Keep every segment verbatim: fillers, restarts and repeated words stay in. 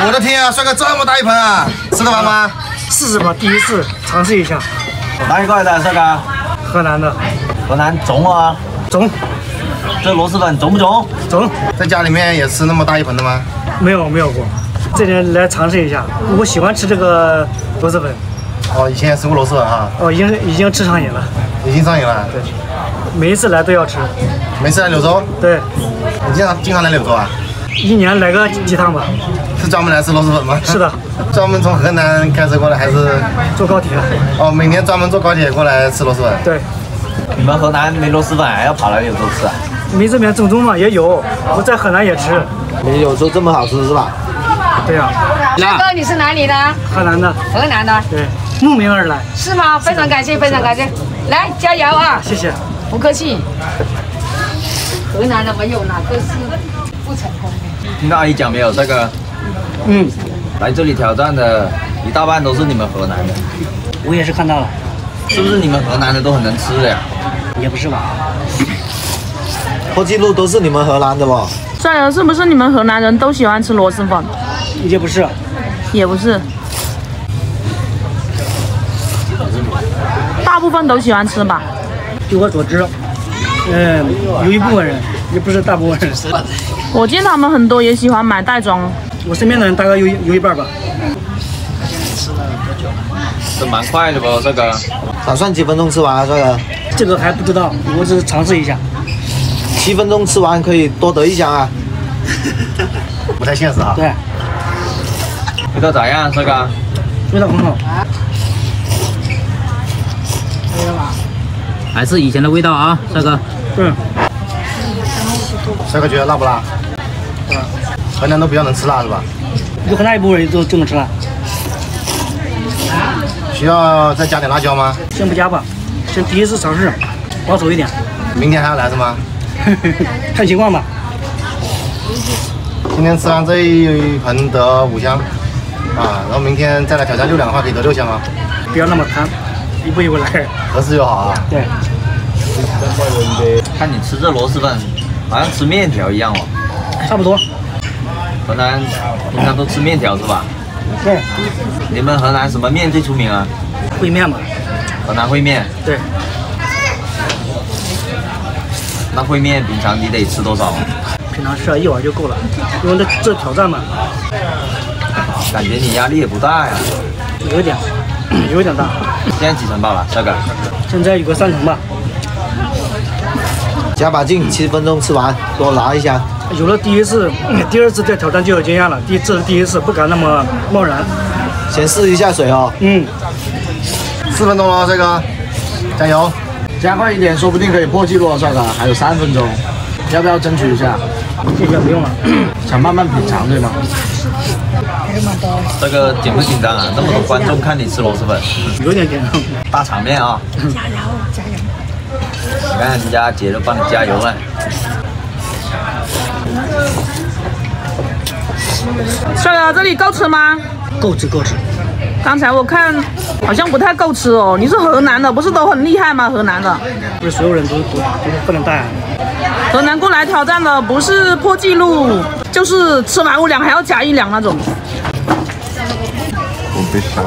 我的天啊，帅哥这么大一盆啊，吃得完吗？ 试试吧，第一次尝试一下。 哪里过来的，帅哥？ 河南的。 河南中啊？ 中。 这螺蛳粉中不中？ 中。 在家里面也吃那么大一盆的吗？ 没有，没有过。这里来尝试一下，我喜欢吃这个螺蛳粉。 哦，以前也吃过螺蛳粉啊？ 哦，已经已经吃上瘾了。 已经上瘾了？ 对。每一次来都要吃。 每次来柳州？ 对。 你经常经常来柳州啊？ 一年来个几趟吧。 是专门来吃螺蛳粉吗？ 是的。 专门从河南开车过来还是坐高铁？ 哦，每年专门坐高铁过来吃螺蛳粉。 对。 你们河南没螺蛳粉还要跑来柳州吃啊？ 没这边正宗嘛，也有。我在河南也吃。 没柳州这么好吃是吧？ 对呀。 大哥，你是哪里的？ 河南的。 河南的。 对，慕名而来。 是吗？非常感谢，非常感谢。来，加油啊！ 谢谢。 不客气。河南的没有哪个是不成功的。 听到阿姨讲没有？这个， 嗯， 来这里挑战的一大半都是你们河南的。 我也是看到了。 是不是你们河南的都很能吃的呀？ 也不是吧。 破纪录都是你们河南的不？ 帅哥，是不是你们河南人都喜欢吃螺蛳粉？ 也不是。 也不是。大部分都喜欢吃吧？ 据我所知，嗯，有一部分人，也不是大部分人。 我见他们很多也喜欢买袋装。 我身边的人大概有有一半吧。 这蛮快的不？这个打算几分钟吃完啊？这个这个还不知道，我只是尝试一下。 七分钟吃完可以多得一箱啊。 不太现实啊。 对。 味道咋样？这个味道很好。 还是以前的味道啊，帅哥。 嗯。 帅哥觉得辣不辣？ 嗯。 河南都比较能吃辣是吧？ 有很大一部分人都就能吃辣。 需要再加点辣椒吗？ 先不加吧，先第一次尝试，保守一点。 明天还要来是吗？ 看情况吧。 今天吃完这一盆得五箱，啊，然后明天再来挑战六两的话可以得六箱啊。 不要那么贪，一步一步来。 合适就好啊。 对。 看你吃这螺蛳粉，好像吃面条一样哦。 差不多。 河南平常都吃面条是吧？ 对。 你们河南什么面最出名啊？ 烩面嘛。 河南烩面。 对。 那烩面平常你得吃多少？ 平常吃一碗就够了，因为这这挑战嘛。 感觉你压力也不大呀。 有点，有点大。 现在几成饱了，帅哥？ 现在有个三成吧。 加把劲，七分钟吃完，多拿一箱。 有了第一次，第二次再挑战就有经验了。第这是第一次，不敢那么贸然。 先试一下水哦。 嗯。 四分钟了，帅哥，加油！ 加快一点，说不定可以破纪录哦，帅哥。还有三分钟，要不要争取一下？ 谢谢，不用了。 想慢慢品尝，对吗？这个紧不紧张啊？那么多观众看你吃螺蛳粉， 有点紧张。 大场面啊！加油，加油！你看人家姐都帮你加油了。 帅哥，这里够吃吗？ 够吃，够吃。 刚才我看好像不太够吃哦。你是河南的，不是都很厉害吗？河南的不是所有人都都都不能带。 河南过来挑战的不是破纪录，就是吃完五两还要加一两那种。 我被杀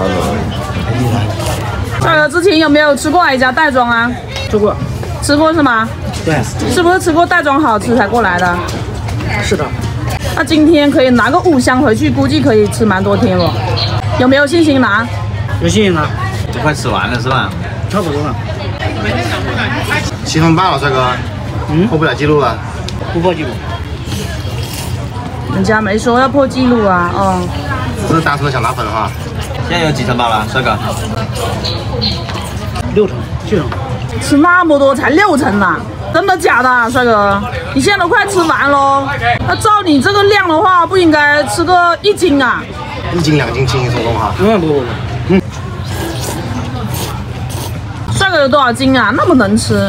了。 帅哥，之前有没有吃过哪一家袋装啊？ 吃过。 吃过是吗？ 对。 是不是吃过袋装好吃才过来的？ 是的。 那今天可以拿个五箱回去，估计可以吃蛮多天了。有没有信心拿？ 有信心拿。 都快吃完了是吧？ 差不多了。 七分半了，帅哥。嗯。破不了记录了。 不破纪录。 人家没说要破纪录啊，哦。 不是单纯的想拿粉哈。 现在有几成饱了，帅哥？ 六成，七成。 吃那么多才六成呐、啊？真的假的、啊，帅哥？你现在都快吃完喽，那照你这个量的话，不应该吃个一斤啊？ 一斤两斤轻轻松松哈。 嗯，不不不，嗯。 帅哥有多少斤啊？那么能吃？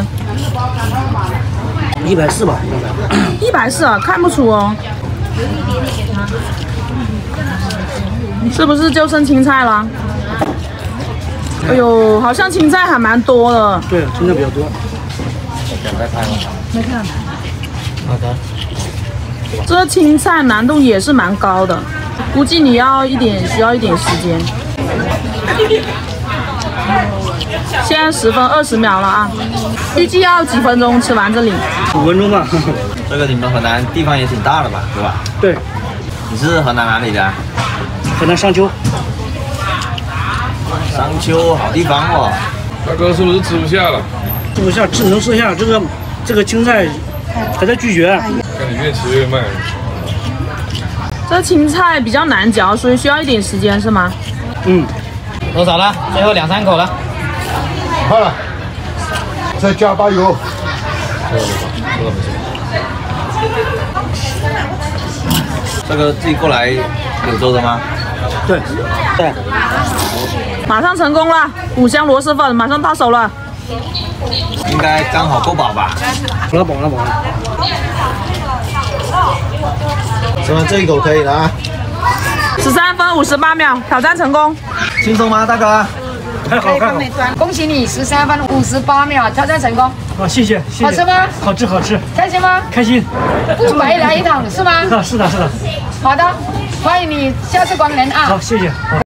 一百四吧。 一百四啊，看不出哦。是不是就剩青菜了？哎呦，好像青菜还蛮多的。 对，青菜比较多。 想再拍吗？ 没看。 好的。 这青菜难度也是蛮高的。 估计你要一点需要一点时间。现在十分二十秒了啊，预计要几分钟吃完这里？ 五分钟吧。 这个你们河南地方也挺大的吧，对吧？ 对， 你是河南哪里的？ 河南商丘。 商丘好地方哦。 大哥是不是吃不下了？ 吃不下，只能吃下这个这个青菜还在咀嚼。 看你越吃越慢。 这青菜比较难嚼，所以需要一点时间是吗？ 嗯。 多少了？最后两三口了。 快了，再加把油。 这个自己过来柳州的吗？ 对，对。 马上成功了，五香螺蛳粉马上到手了。 应该刚好够饱吧？ 饱了，饱了，饱了。 吃完这一口可以了啊。 十三分五十八秒，挑战成功。 轻松吗，大哥？ 还好，还好。 恭喜你十三分五十八秒挑战成功。 好，谢谢，谢谢。 好吃吗？ 好吃，好吃。 开心吗？ 开心。 不白来一趟是吗？ 是的，是的，是的。 好的，欢迎你下次光临啊。 好，谢谢。好。